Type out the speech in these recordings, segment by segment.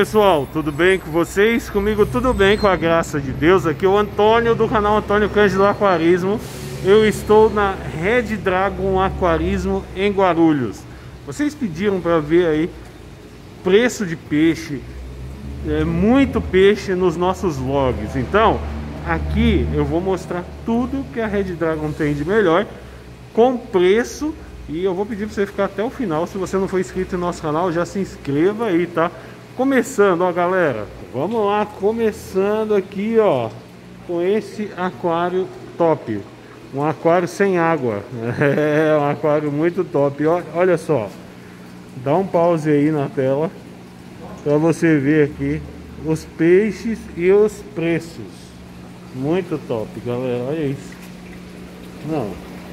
Pessoal, tudo bem com vocês? Comigo tudo bem, com a graça de Deus. Aqui é o Antônio do canal Antônio Cândido Aquarismo. Eu estou na Red Dragon Aquarismo em Guarulhos. Vocês pediram para ver aí preço de peixe, muito peixe nos nossos vlogs. Então aqui eu vou mostrar tudo que a Red Dragon tem de melhor com preço. E eu vou pedir para você ficar até o final. Se você não for inscrito no nosso canal, já se inscreva aí, tá? Começando, ó galera, vamos lá, começando aqui, ó, com esse aquário top. Um aquário sem água. É um aquário muito top. Olha só, dá um pause aí na tela para você ver aqui os peixes e os preços. Muito top, galera, olha isso. Não,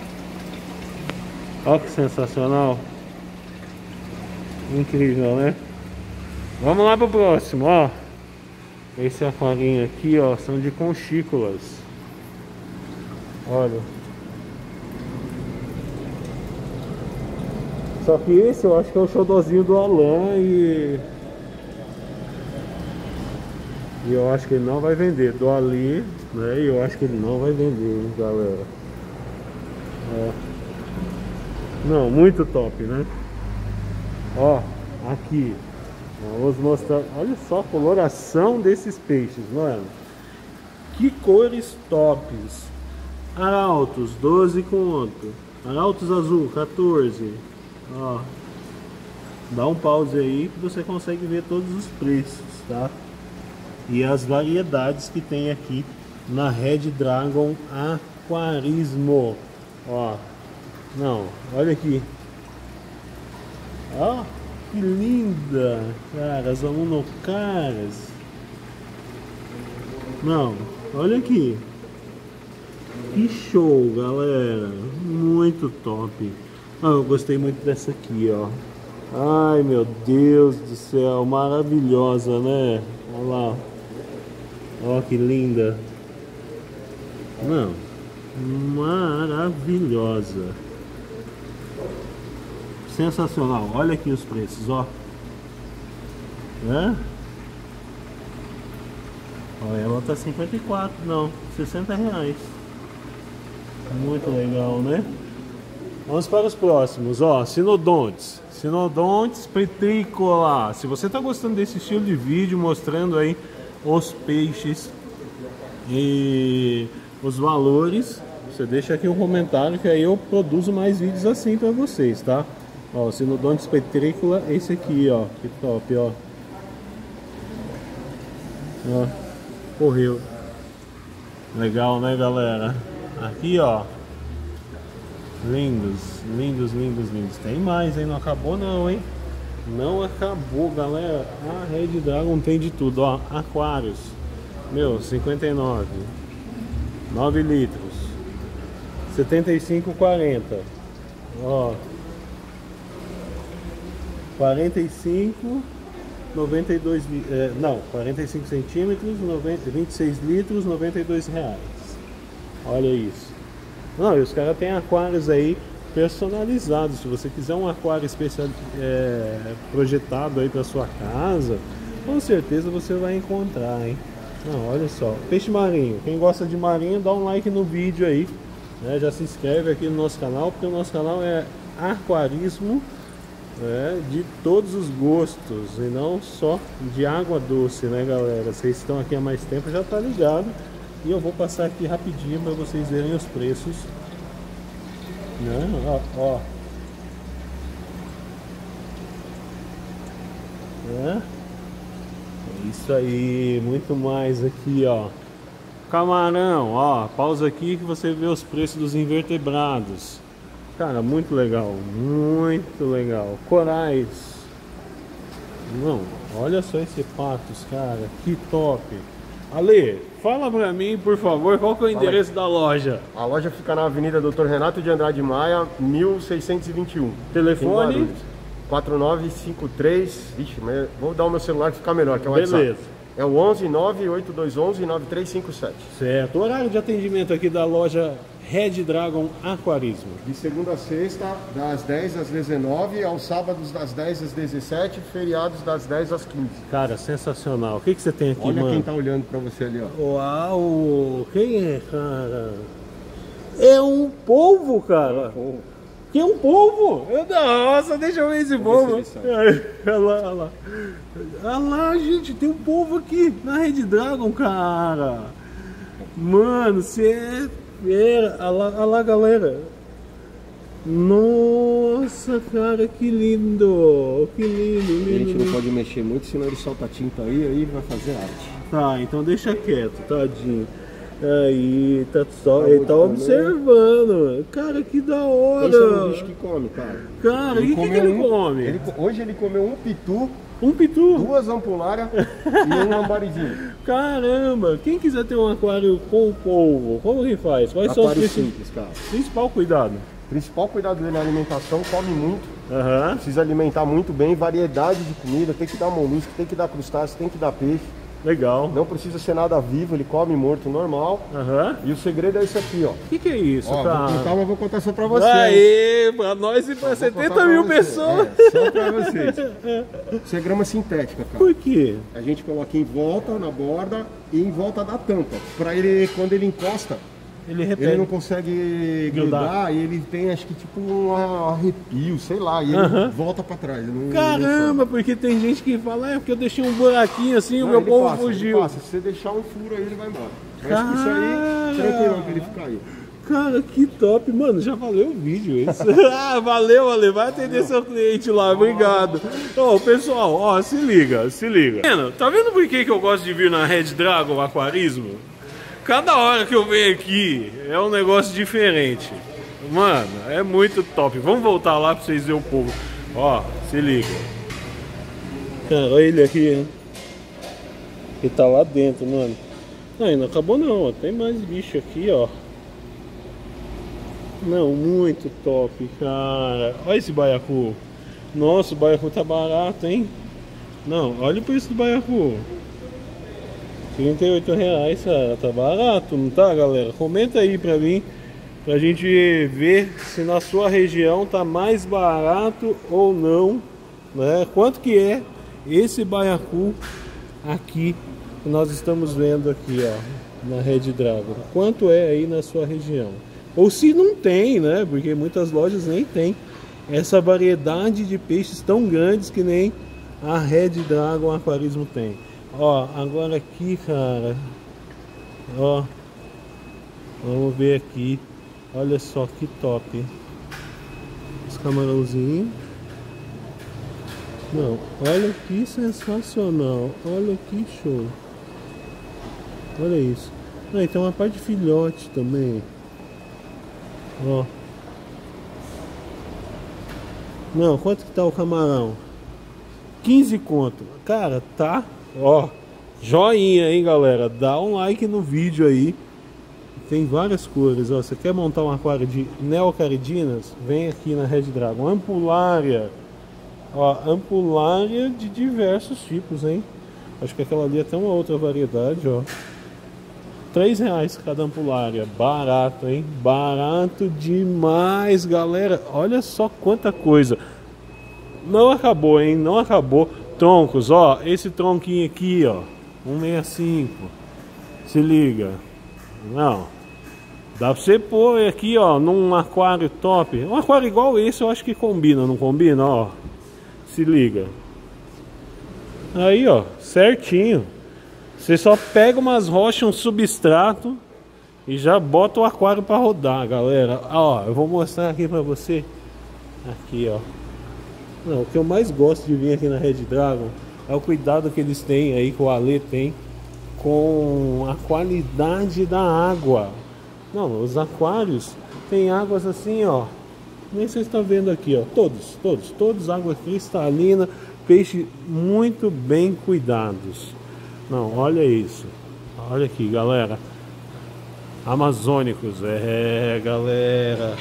olha que sensacional. Incrível, né? Vamos lá pro próximo, ó. Esse aquarinho aqui, ó, são de conchícolas. Olha. Só que esse eu acho que é o xodózinho do Alan e eu acho que ele não vai vender. Do Ali, né? E eu acho que ele não vai vender, hein, galera. Ó. Não, muito top, né? Ó, aqui. Vamos mostrar, olha só a coloração desses peixes, mano. Que cores tops. Arautos, 12 conto. Arautos azul, 14. Ó. Dá um pause aí que você consegue ver todos os preços, tá? E as variedades que tem aqui na Red Dragon Aquarismo. Ó. Não, olha aqui. Ó. Que linda, cara, as alunocaras. Não, olha aqui. Que show, galera. Muito top. Eu gostei muito dessa aqui, ó. Ai, meu Deus do céu, maravilhosa, né? Olha lá. Ó, que linda. Não, maravilhosa. Sensacional, olha aqui os preços, ó. Ó, ela tá 54, não, 60 reais. Muito legal, né? Vamos para os próximos, ó. Sinodontes. Sinodontes petricola. Se você tá gostando desse estilo de vídeo, mostrando aí os peixes e os valores, você deixa aqui um comentário que aí eu produzo mais vídeos assim para vocês, tá? Ó, Sinodontes petricola, esse aqui, ó, que top, ó. Ó, correu. Legal, né, galera? Aqui, ó. Lindos, lindos, lindos, lindos. Tem mais, hein? Não acabou não, hein? Não acabou, galera. A Red Dragon tem de tudo, ó. Aquários. Meu, 59. 9 litros. 75,40. Ó. 45, 92, não, 45 centímetros, 26 litros, 92 reais. Olha isso. Não, e os caras têm aquários aí personalizados. Se você quiser um aquário especial, projetado aí para sua casa, com certeza você vai encontrar, hein? Não, olha só, peixe marinho. Quem gosta de marinho, dá um like no vídeo aí, né? Já se inscreve aqui no nosso canal, porque o nosso canal é aquarismo. De todos os gostos e não só de água doce, né, galera? Vocês estão aqui há mais tempo, já tá ligado. E eu vou passar aqui rapidinho para vocês verem os preços, né? Ó. É isso aí, muito mais aqui, ó. Camarão, ó, pausa aqui que você vê os preços dos invertebrados. Cara, muito legal, muito legal. Corais. Não, olha só esse patos, cara, que top. Ale, fala pra mim, por favor, qual que é o endereço da loja? A loja fica na Avenida Dr. Renato de Andrade Maia, 1621. Telefone? 4953. Vixe, mas vou dar o meu celular que fica melhor, que é o WhatsApp. Beleza. É o 11-98211-9357. Certo. O horário de atendimento aqui da loja Red Dragon Aquarismo. De segunda a sexta, das 10 às 19, aos sábados das 10 às 17, feriados das 10 às 15. Cara, sensacional. O que você tem aqui, Olha mano? quem tá olhando pra você ali, ó. Uau! Quem é, cara? É um polvo, cara. Que é um polvo? Nossa, deixa eu ver esse polvo. Olha lá, olha lá. Olha lá, gente, tem um polvo aqui na Red Dragon, cara. Mano, você é fera. Olha lá, galera. Nossa, cara, que lindo. Que lindo, lindo. A gente não pode mexer muito, senão ele solta tinta aí vai fazer arte. Tá, então deixa quieto, tadinho. Aí, tá só, ele tá observando. Cara, que da hora. Esse é um bicho que come, cara. Cara, o que ele come? Hoje ele comeu um pitu, Um pitu? 2 ampulárias e um lambarizinho. Caramba, quem quiser ter um aquário com polvo, como que faz? Quais são os Aquário simples, cara. principal cuidado? Principal cuidado dele é a alimentação, come muito. Aham. Precisa alimentar muito bem, variedade de comida, tem que dar molusco, tem que dar crustáceo, tem que dar peixe. Legal. Não precisa ser nada vivo, ele come morto normal. Aham. E o segredo é isso aqui, ó. O que é isso, Ó, cara? vou contar, mas vou contar só pra você. Aê, pra nós e pra 70 mil pessoas. É, só pra vocês. Isso é grama sintética, cara. Por quê? A gente coloca em volta, na borda e em volta da tampa. Pra ele, quando ele encosta, Ele ele repete. não consegue Grudar. grudar e ele tem, acho que tipo um arrepio, sei lá, e ele volta pra trás. Ele não, Caramba, porque tem gente que fala, porque eu deixei um buraquinho assim, o não, meu ele povo passa, fugiu. ele passa. Se você deixar um furo aí, ele vai embora. Mas isso aí, tranquilo pra ele ficar aí. Cara, que top, mano, já valeu o vídeo esse. Ah, valeu, vai atender seu cliente lá, obrigado. Ó, pessoal, ó, se liga, se liga. Tá vendo por que eu gosto de vir na Red Dragon Aquarismo? Cada hora que eu venho aqui é um negócio diferente. Mano, é muito top. Vamos voltar lá pra vocês verem o povo. Ó, se liga. Cara, olha ele aqui, hein? Ele tá lá dentro, mano. Não, não acabou não, ó. Tem mais bicho aqui, ó. Não, muito top, cara. Olha esse baiacu. Nossa, o baiacu tá barato, hein? Não, olha o preço do baiacu. R$38, cara. Tá barato, não tá, galera? Comenta aí pra mim, pra gente ver se na sua região tá mais barato ou não, né? Quanto que é esse baiacu aqui que nós estamos vendo aqui, ó, na Red Dragon? Quanto é aí na sua região? Ou se não tem, né? Porque muitas lojas nem tem essa variedade de peixes tão grandes que nem a Red Dragon Aquarismo tem. Ó, agora aqui, cara, ó, vamos ver aqui. Olha só que top. Os camarãozinhos. Não, olha que sensacional. Olha que show. Olha isso. Ah, e tem uma parte de filhote também. Ó. Não, quanto que tá o camarão? 15 conto. Cara, tá. Ó, joinha, hein, galera. Dá um like no vídeo aí. Tem várias cores, ó. Você quer montar um aquário de neocaridinas? Vem aqui na Red Dragon. Ampulária. Ó, ampulária de diversos tipos, hein? Acho que aquela ali é até uma outra variedade, ó. R$3 cada ampulária. Barato, hein? Barato demais, galera. Olha só quanta coisa. Não acabou, hein? Não acabou. Troncos, ó. Esse tronquinho aqui, ó. 165. Se liga. Não. Dá pra você pôr aqui, ó, num aquário top. Um aquário igual esse eu acho que combina, não combina, ó. Se liga. Aí, ó. Certinho. Você só pega umas rochas, um substrato e já bota o aquário para rodar, galera. Ó, eu vou mostrar aqui para você. Aqui, ó. Não, o que eu mais gosto de vir aqui na Red Dragon é o cuidado que eles têm aí, que o Ale tem, com a qualidade da água. Não, os aquários tem águas assim, ó. Nem vocês estão vendo aqui, ó. Todos água cristalina, peixe muito bem cuidados. Não, olha isso. Olha aqui, galera. Amazônicos. É, galera.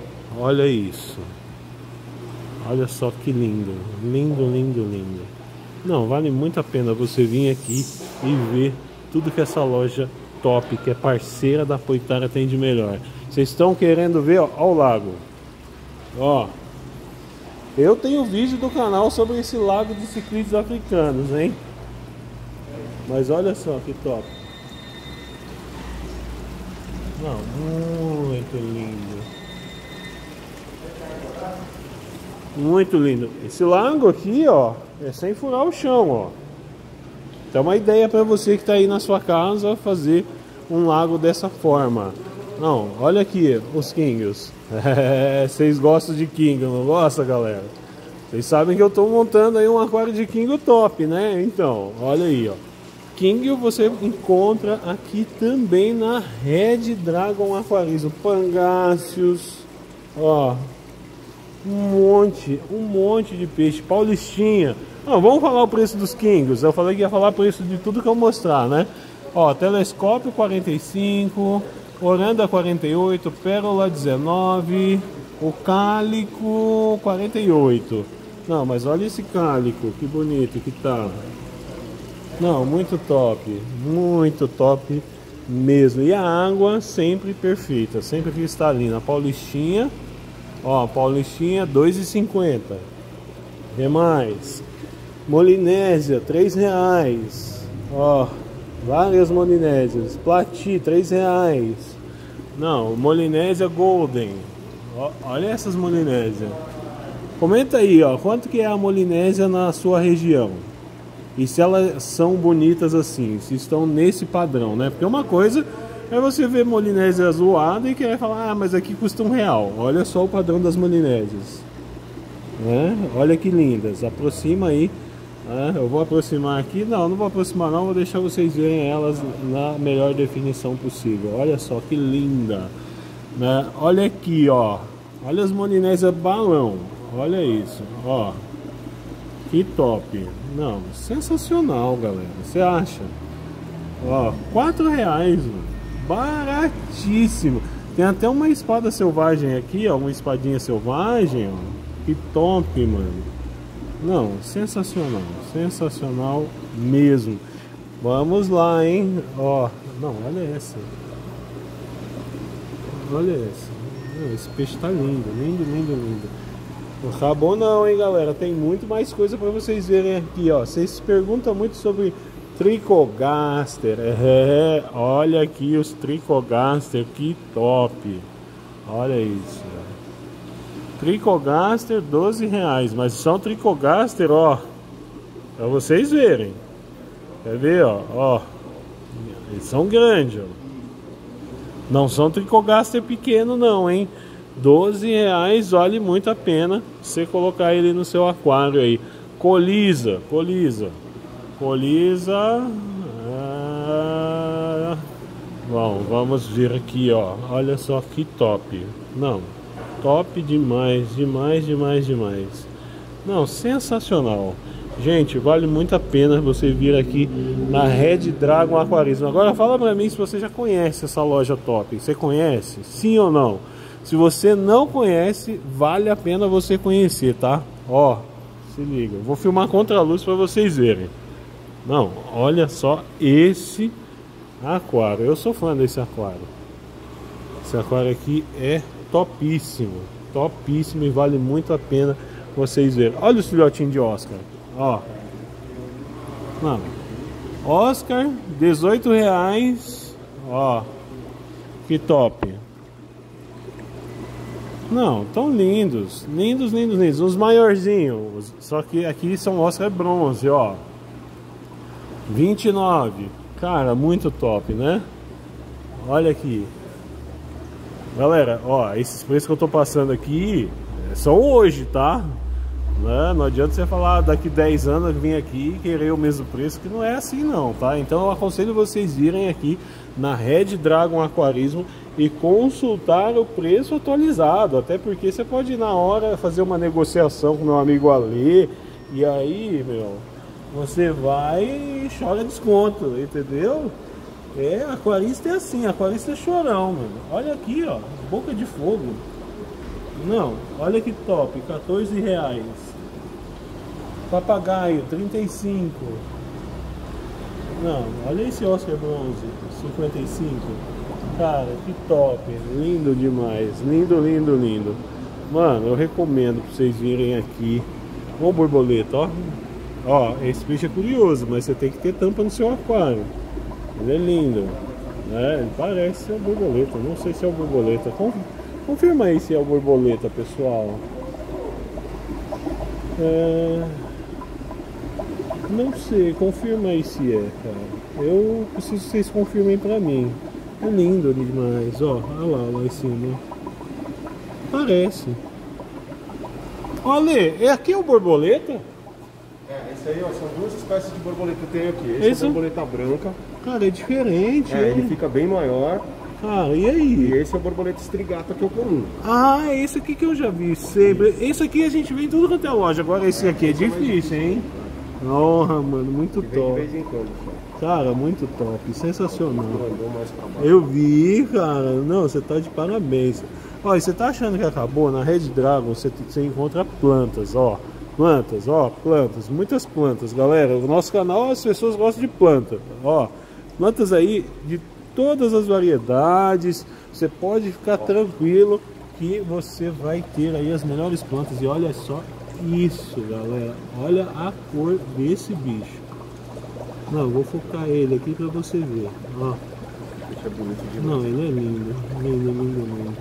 Olha isso. Olha só que lindo. Lindo, lindo, lindo. Não, vale muito a pena você vir aqui e ver tudo que essa loja top, que é parceira da Poitara, tem de melhor. Vocês estão querendo ver, ó, o lago. Ó, eu tenho vídeo do canal sobre esse lago de ciclistas africanos, hein? Mas olha só que top. Não, muito lindo. Muito lindo. Esse lago aqui, ó, é sem furar o chão, ó. Então uma ideia para você que está aí na sua casa fazer um lago dessa forma. Não, olha aqui os Kingios. Vocês gostam de King, não gostam, galera? Vocês sabem que eu estou montando aí um aquário de King top, né? Então, olha aí, ó. King você encontra aqui também na Red Dragon Aquarismo. Pangáceos, ó, um monte de peixe. Paulistinha. Não, vamos falar o preço dos Kings. Eu falei que ia falar o preço de tudo que eu mostrar, né? Ó, telescópio 45, oranda 48, pérola 19, o cálico 48. Não, mas olha esse cálico, que bonito que tá. Não, muito top mesmo. E a água sempre perfeita, sempre cristalina. Paulistinha, ó, Paulistinha 2,50. Demais. Molinésia, R$3. Ó, várias molinésias. Plati, R$3. Não, Molinésia Golden. Ó, olha essas molinésias. Comenta aí, ó, quanto que é a molinésia na sua região? E se elas são bonitas assim, se estão nesse padrão, né? Porque uma coisa é você ver molinésia zoada e querer falar, ah, mas aqui custa R$1. Olha só o padrão das molinésias. Né? Olha que lindas. Aproxima aí. Eu vou aproximar aqui. Não vou aproximar não. Vou deixar vocês verem elas na melhor definição possível. Olha só que linda. Né? Olha aqui, ó. Olha as molinésias balão. Olha isso. Ó. Que top. Não, sensacional, galera. Você acha? Ó, R$4. Mano. Baratíssimo. Tem até uma espada selvagem aqui, ó. Uma espadinha selvagem, ó. Que top, mano. Não, sensacional. Sensacional mesmo. Vamos lá, hein? Ó, não, olha essa. Olha essa. Esse peixe tá lindo, lindo, lindo, lindo. Não acabou não, hein, galera. Tem muito mais coisa para vocês verem aqui, ó. Vocês perguntam muito sobre Tricogaster. Olha aqui os Tricogaster, que top. Olha isso. Tricogaster, R$12. Mas são Tricogaster, ó, para vocês verem. Quer ver, ó? Eles são grandes, ó. Não são Tricogaster pequeno não, hein? R$12, vale muito a pena você colocar ele no seu aquário aí. Colisa. Bom, vamos ver aqui, ó. Olha só que top. Não, top demais. Não, sensacional. Gente, vale muito a pena você vir aqui na Red Dragon Aquarismo. Agora fala pra mim se você já conhece essa loja top. Você conhece? Sim ou não? Se você não conhece, vale a pena você conhecer, tá? Ó, se liga. Vou filmar contra a luz para vocês verem. Não, olha só esse aquário. Eu sou fã desse aquário. Esse aquário aqui é topíssimo. Topíssimo e vale muito a pena vocês verem. Olha os filhotinhos de Oscar. Ó. Não. Oscar, R$18. Ó. Que top. Não, tão lindos. Lindos. Os maiorzinhos. Só que aqui são Oscar bronze, ó. 29. Cara, muito top, né? Olha aqui. Galera, ó, esses preços que eu tô passando aqui são hoje, tá? Não adianta você falar daqui 10 anos vir aqui e querer o mesmo preço, que não é assim não, tá? Então eu aconselho vocês virem aqui na Red Dragon Aquarismo e consultar o preço atualizado, até porque você pode ir na hora fazer uma negociação com meu amigo Alê, e aí, meu, você vai e chora desconto, entendeu? Aquarista é assim, aquarista é chorão, mano. Olha aqui, ó, boca de fogo. Não, olha que top, R$14. Papagaio, 35. Não, olha esse Oscar bronze, 55. Cara, que top. Lindo demais. Lindo, lindo, lindo. Mano, eu recomendo pra vocês virem aqui. Ó o borboleta, ó. Ó, esse peixe é curioso, mas você tem que ter tampa no seu aquário. Ele é lindo. Ele parece ser o borboleta. Não sei se é o borboleta. Confirma aí se é o borboleta, pessoal. Não sei, confirma aí se é, cara. Eu preciso que vocês confirmem pra mim. É lindo demais, ó. Olha lá em cima. Parece. Olha, aqui é o borboleta? Esse aí, ó, são duas espécies de borboleta que eu tenho aqui. Esse é a borboleta branca. Cara, é diferente. Ele fica bem maior. Cara, e aí? E esse é o borboleta estrigata, que é o comum. Ah, é esse aqui que eu já vi sempre. Esse aqui a gente vê em tudo quanto é loja. Agora esse aqui é difícil, hein? Honra, mano, muito top. De vez em quando, cara, muito top, sensacional. Eu vi, cara. Não, você tá de parabéns. Ó, você tá achando que acabou? Na Red Dragon você encontra plantas, ó. Plantas, ó, plantas, muitas plantas, galera. O nosso canal, as pessoas gostam de planta. Ó, plantas aí de todas as variedades. Você pode ficar tranquilo que você vai ter aí as melhores plantas. E olha só isso, galera. Olha a cor desse bicho. Não, vou focar ele aqui pra você ver. Ó. Bicho é bonito demais. Não, ele é lindo. Lindo, lindo, lindo.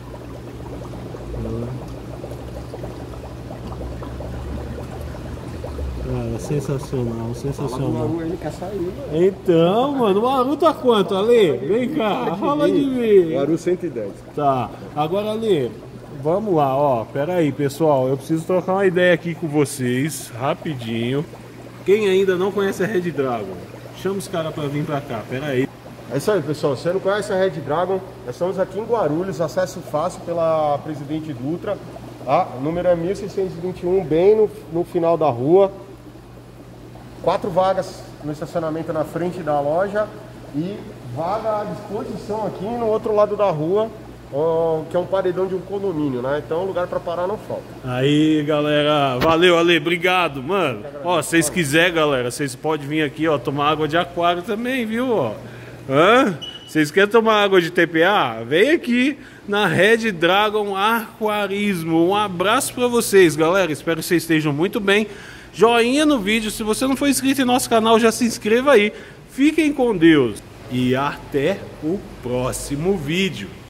Cara, sensacional, sensacional. O ele quer sair, então, mano, o Aru tá quanto, Ale? Vem cá, fala de mim. O Aru 110. Tá, agora Ale, vamos lá, ó. Pera aí, pessoal, eu preciso trocar uma ideia aqui com vocês, rapidinho. Quem ainda não conhece a Red Dragon, chama os caras pra vir pra cá, pera aí. É isso aí, pessoal. Se você não conhece a Red Dragon, nós estamos aqui em Guarulhos, acesso fácil pela Presidente Dutra. O número é 1621, bem no final da rua. 4 vagas no estacionamento na frente da loja e vaga à disposição aqui no outro lado da rua, que é um paredão de um condomínio, né? Então lugar para parar não falta. Aí, galera, valeu, Ale, obrigado, mano. Ó, se vocês quiserem, galera, vocês podem vir aqui, ó, tomar água de aquário também, viu, ó. Vocês querem tomar água de TPA? Vem aqui na Red Dragon Aquarismo. Um abraço para vocês, galera. Espero que vocês estejam muito bem. Joinha no vídeo. Se você não for inscrito em nosso canal, já se inscreva aí. Fiquem com Deus. E até o próximo vídeo.